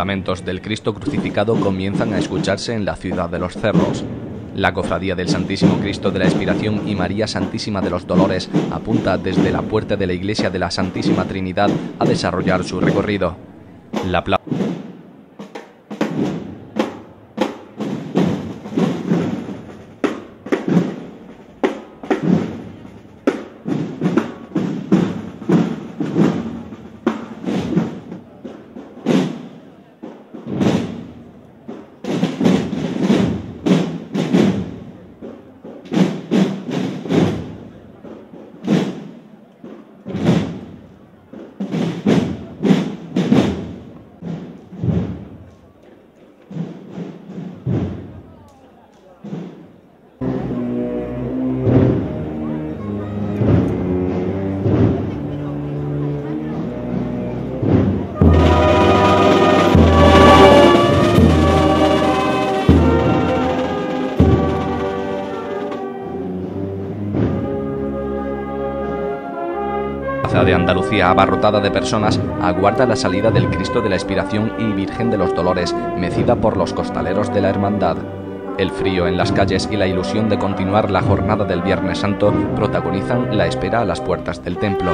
lamentos del Cristo crucificado comienzan a escucharse en la ciudad de los cerros. La Cofradía del Santísimo Cristo de la Expiración y María Santísima de los Dolores apunta desde la puerta de la Iglesia de la Santísima Trinidad a desarrollar su recorrido. La plaza de Andalucía, abarrotada de personas, aguarda la salida del Cristo de la Expiración y Virgen de los Dolores, mecida por los costaleros de la Hermandad. El frío en las calles y la ilusión de continuar la jornada del Viernes Santo protagonizan la espera a las puertas del templo.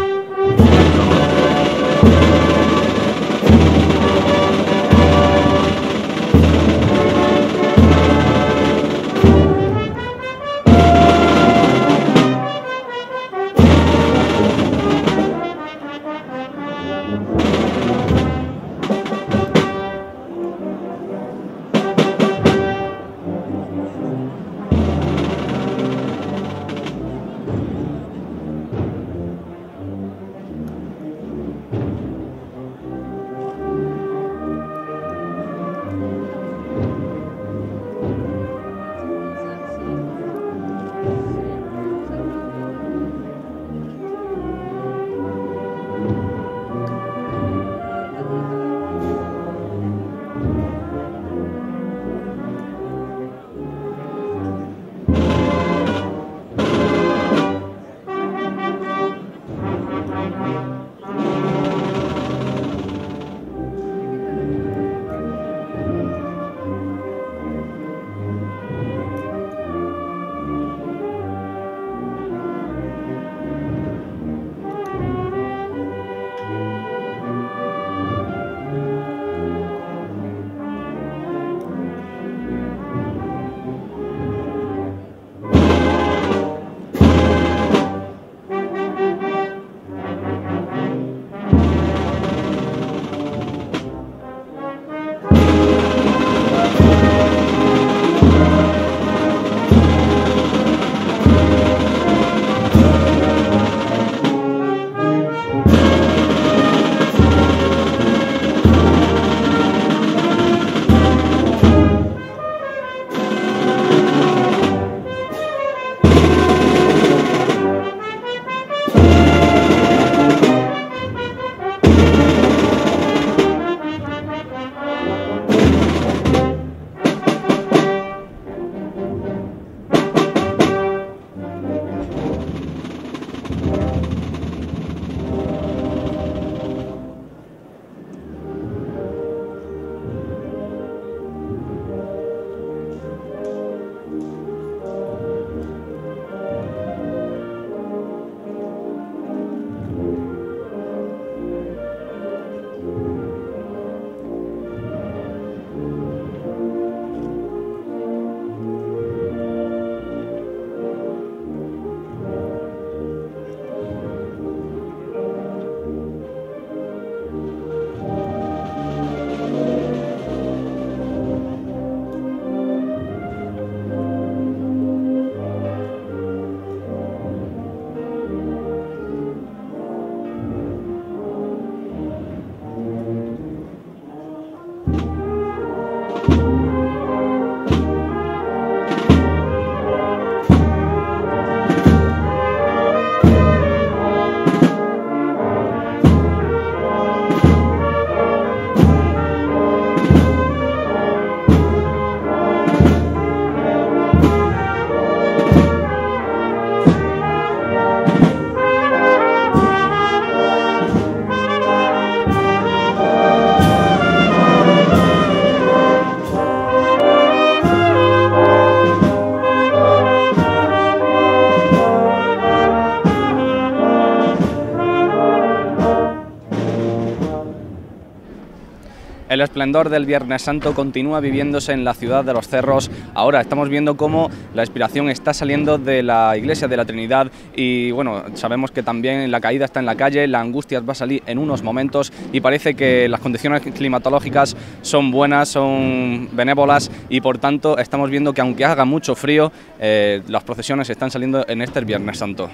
El esplendor del Viernes Santo continúa viviéndose en la ciudad de los Cerros. Ahora estamos viendo cómo la inspiración está saliendo de la iglesia de la Trinidad y bueno, sabemos que también la caída está en la calle, la angustia va a salir en unos momentos y parece que las condiciones climatológicas son buenas, son benévolas y por tanto estamos viendo que aunque haga mucho frío, las procesiones están saliendo en este Viernes Santo.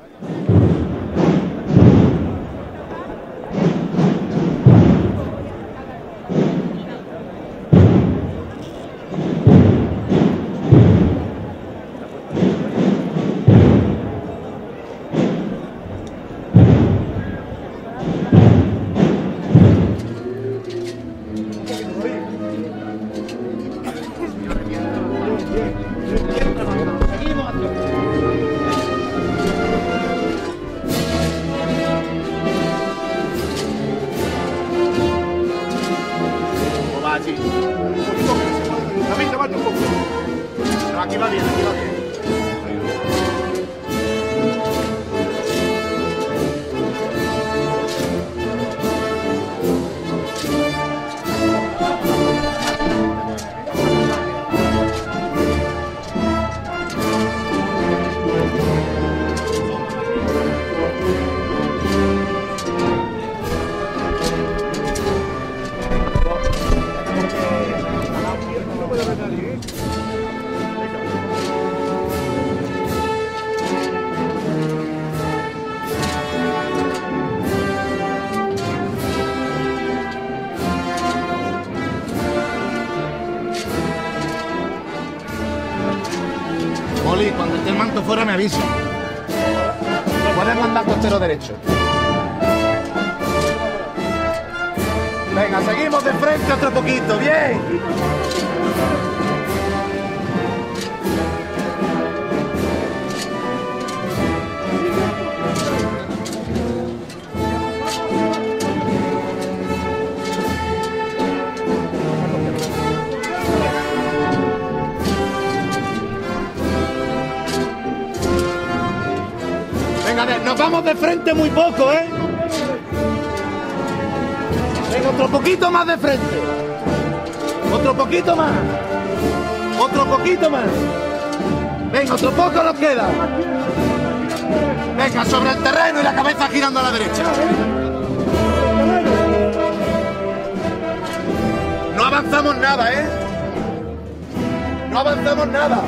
Aquí va bien, aquí va bien. Oli, cuando esté el manto fuera me avisa. Puedes mandar costero derecho. Venga, seguimos de frente otro poquito, bien. Venga, nos vamos de frente muy poco, ¿eh? Venga, otro poquito más de frente. Otro poquito más. Otro poquito más. Venga, otro poco nos queda. Venga, sobre el terreno y la cabeza girando a la derecha. No avanzamos nada, ¿eh? No avanzamos nada.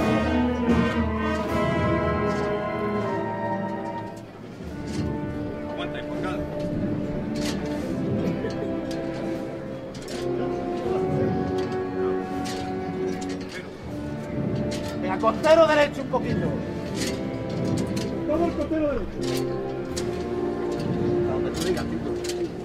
Venga, costero derecho un poquito. Todo el costero derecho. A donde tú digas, Tito.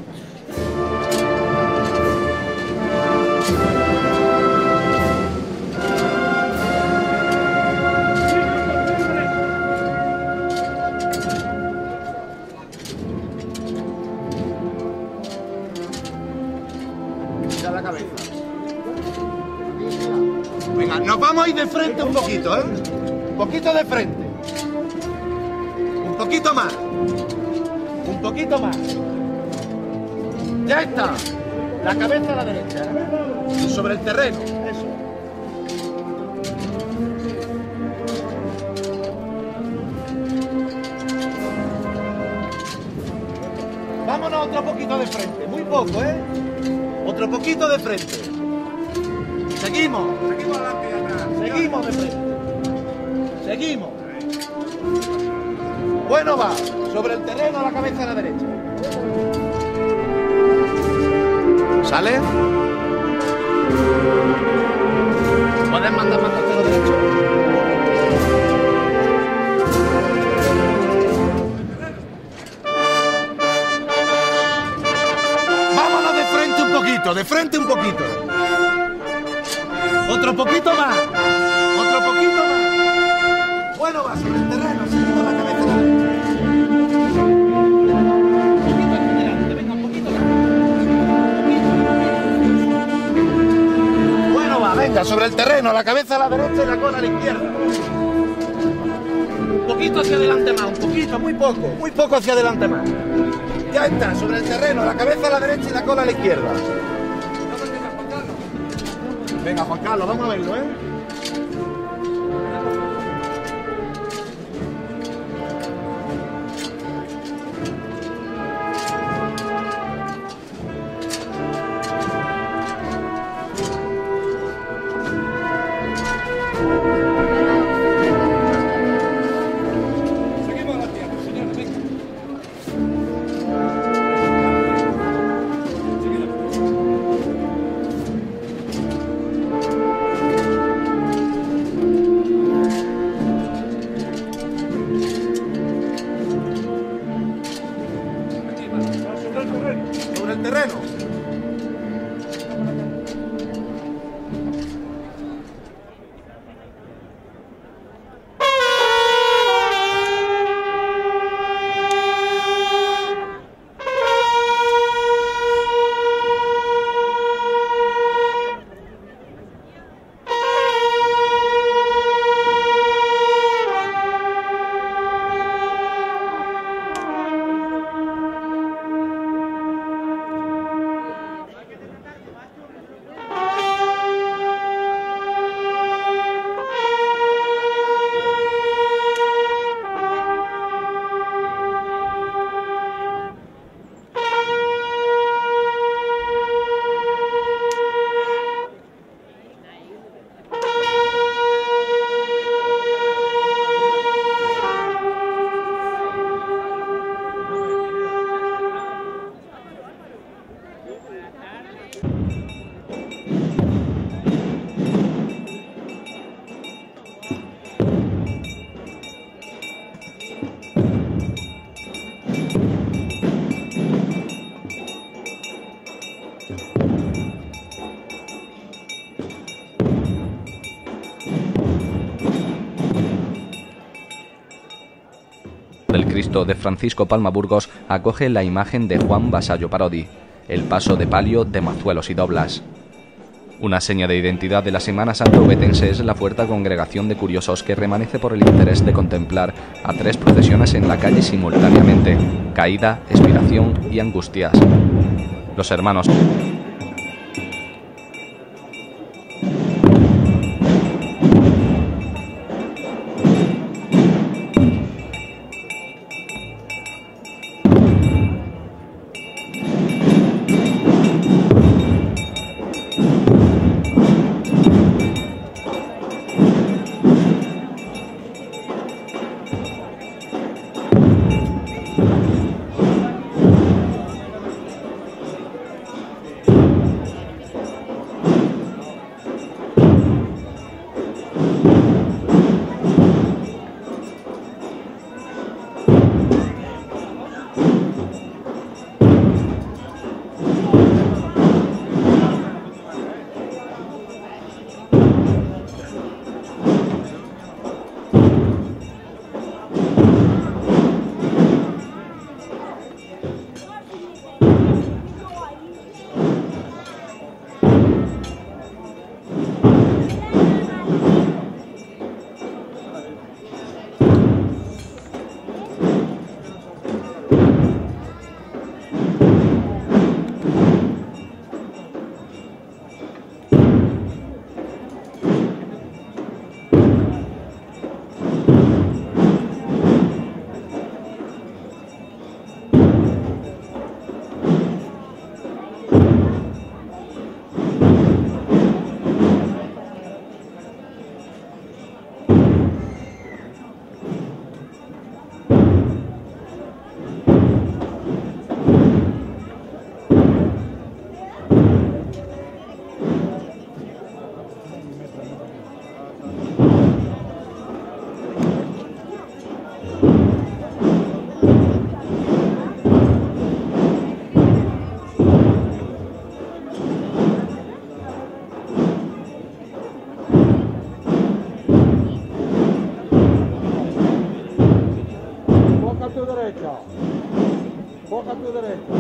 Mira la cabeza. Venga, nos vamos a ir de frente un poquito, ¿eh? Un poquito de frente. Un poquito más. Un poquito más. Ya está. La cabeza a la derecha. Sobre el terreno. Eso. Vámonos otro poquito de frente. Muy poco, ¿eh? Otro poquito de frente. Seguimos. Seguimos adelante y atrás. Seguimos de frente. Seguimos. Bueno, va. Sobre el terreno, la cabeza a la derecha. ¿Sale? Puedes mandar más costero derecho. Vámonos de frente un poquito. De frente un poquito. Otro poquito más. Otro poquito más. Bueno, va sobre el terreno, seguimos la cabeza a la derecha. Un poquito hacia adelante, venga, un poquito más. Bueno, va, venga, sobre el terreno, la cabeza a la derecha y la cola a la izquierda. Un poquito hacia adelante más, un poquito, muy poco hacia adelante más. Ya está, sobre el terreno, la cabeza a la derecha y la cola a la izquierda. Venga, Juan Carlos, vamos a verlo, ¿eh? Sobre el terreno. El Cristo de Francisco Palma Burgos acoge la imagen de Juan Vasallo Parodi, el paso de palio de Mazuelos y Doblas. Una seña de identidad de la Semana Santa obetense es la fuerte congregación de curiosos que remanece por el interés de contemplar a tres procesiones en la calle simultáneamente: Caída, Expiración y Angustias. Los hermanos Boca a tu derecha.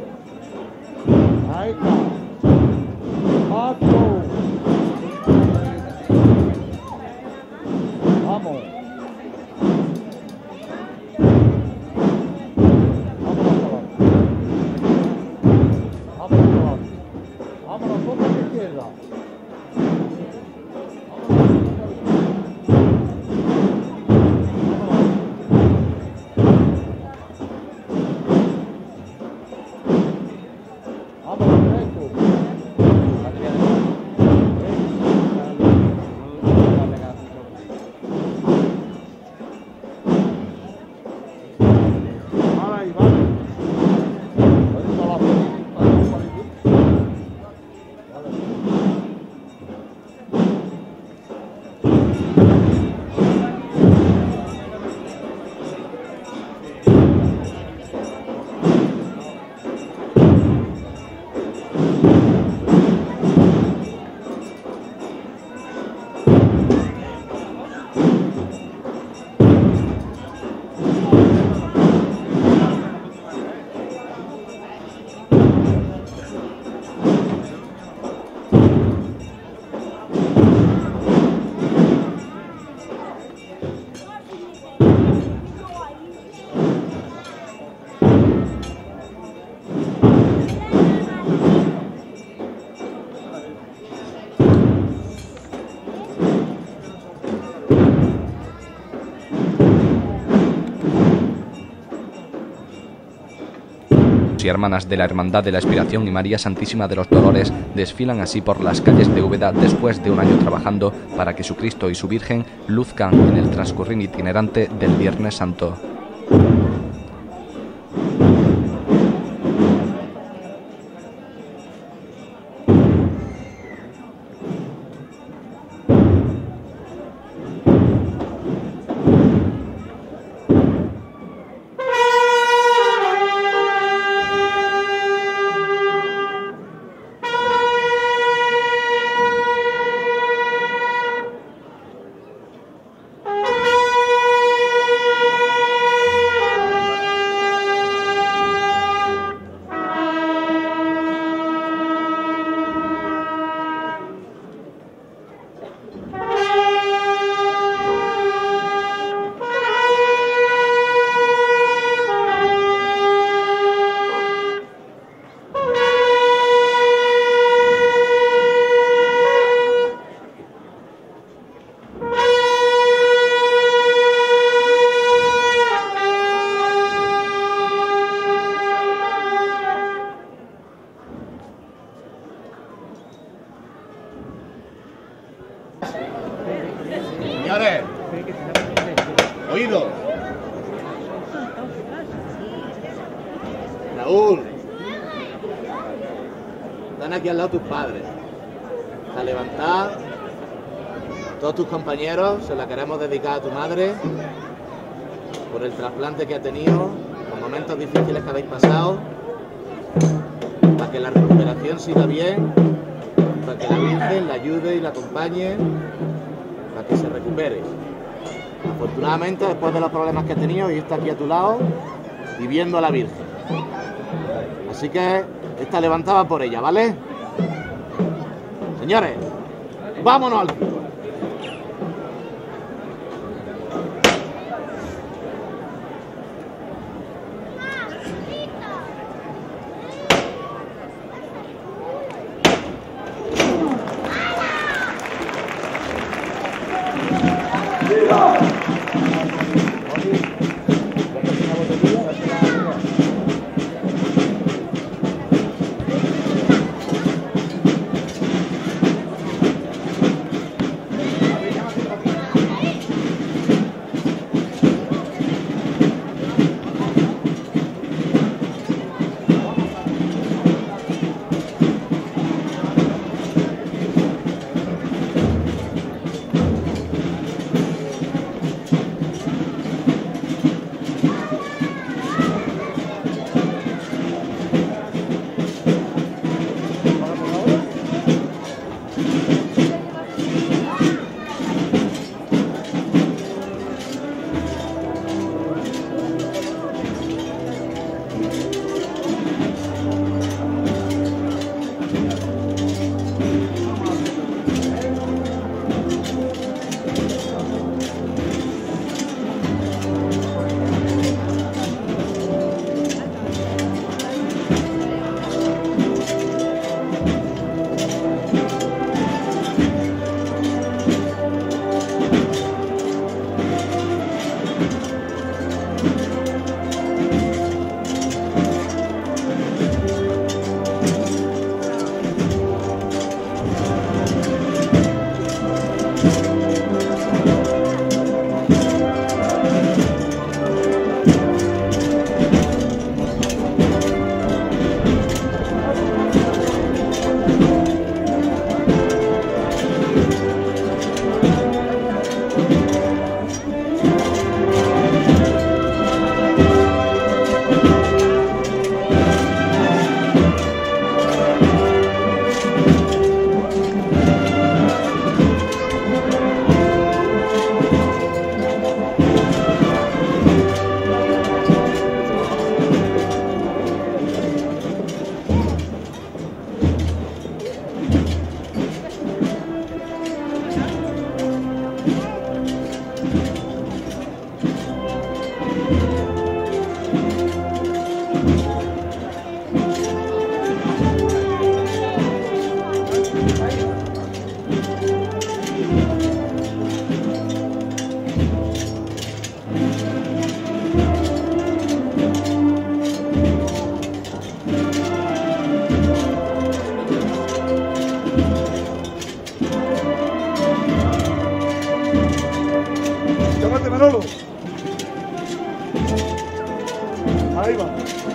Ahí está. Paso. Vamos. Vámonos, boca a la izquierda. Y hermanas de la Hermandad de la Expiración y María Santísima de los Dolores desfilan así por las calles de Úbeda después de un año trabajando para que su Cristo y su Virgen luzcan en el transcurrir itinerante del Viernes Santo. Señores, oído. Raúl, están aquí al lado tus padres. A levantar. Todos tus compañeros se la queremos dedicar a tu madre por el trasplante que ha tenido, los momentos difíciles que habéis pasado, para que la recuperación siga bien, para que la Virgen la ayude y la acompañe, para que se recupere. Afortunadamente, después de los problemas que ha tenido, hoy está aquí a tu lado y viendo a la Virgen. Así que esta levantada por ella, ¿vale? Señores, vámonos al pico. Llámate, Manolo. Ahí va.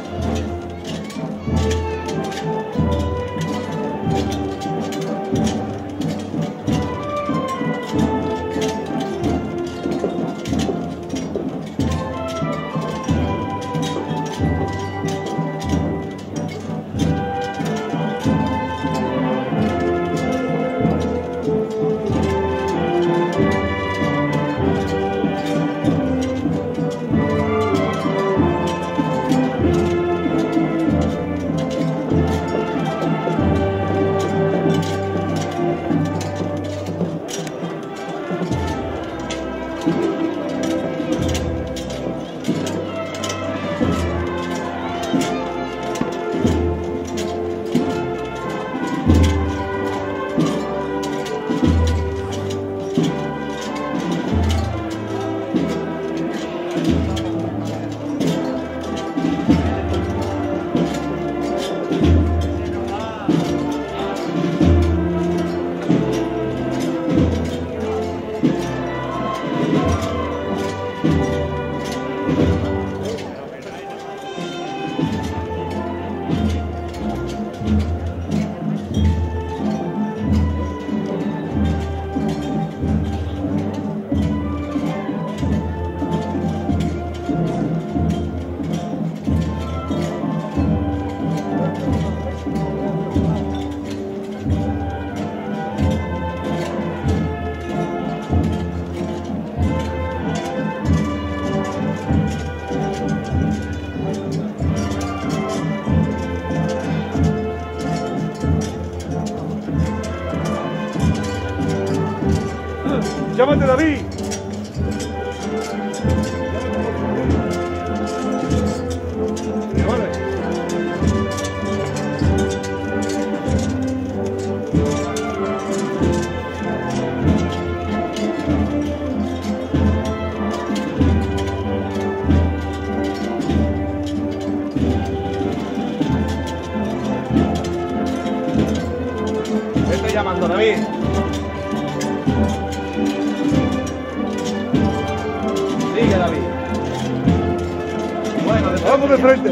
Llámate, David. Vale. Te estoy llamando, David. Sigue, David. Bueno, Vamos de frente.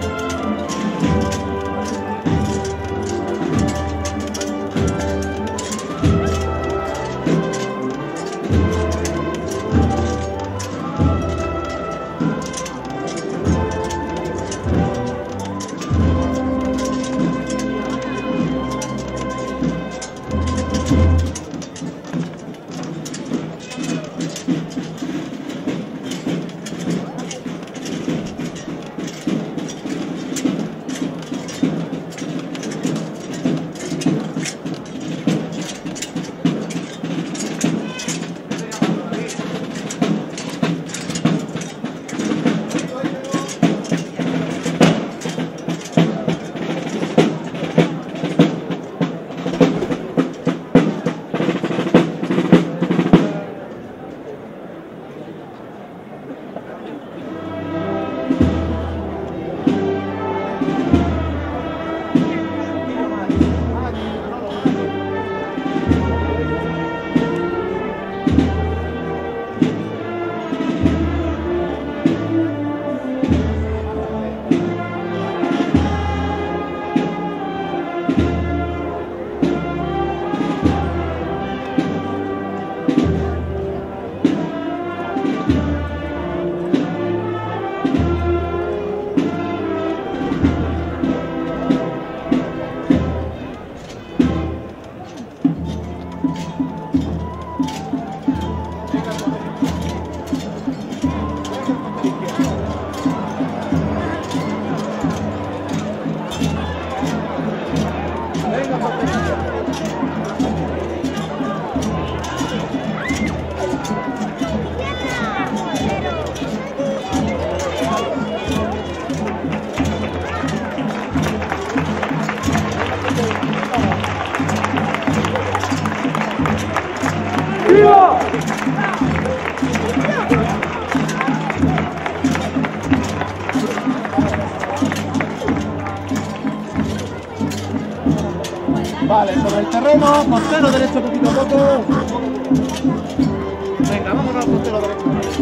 Vale, sobre el terreno, costero derecho poquito a poco. Venga, vámonos al costero derecho.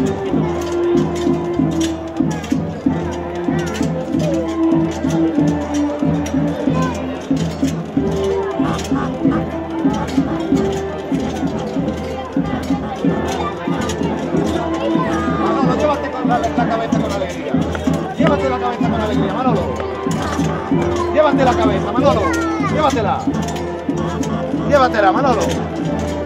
Manolo, llévate la cabeza con alegría. Llévate la cabeza con alegría, Manolo. Llévate la cabeza, Manolo. Llévatela. Llévatela, Manolo.